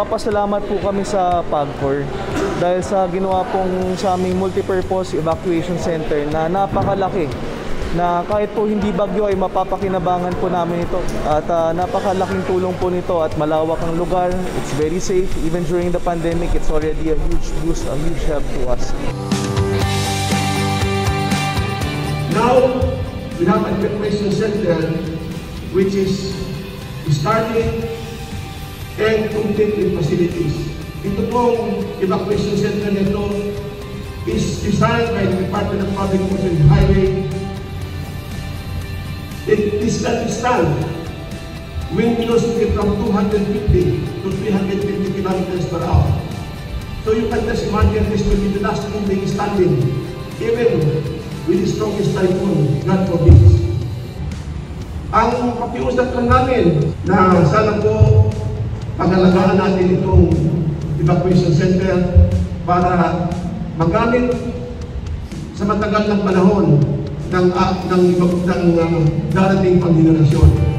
nagpapasalamat po kami sa PAGCOR dahil sa ginawa pong sa aming multipurpose evacuation center na napakalaki, na kahit po hindi bagyo ay mapapakinabangan po namin ito, at napakalaking tulong po nito at malawak ang lugar. It's very safe. Even during the pandemic, it's already a huge boost, a huge help to us. Now we have an evacuation center which is starting and complete with facilities. Ito pong evacuation center nito is designed by the Department of Public Works and Highway. It is can stand wind velocity from 250 to 350 kilometers per hour. So you can just imagine this will be the last building standing, even with the strongest typhoon, God forbid. Ang pakiusap lang namin na sana po pangalagaan natin itong evacuation center para magamit sa matagal ng panahon ng darating pang henerasyon.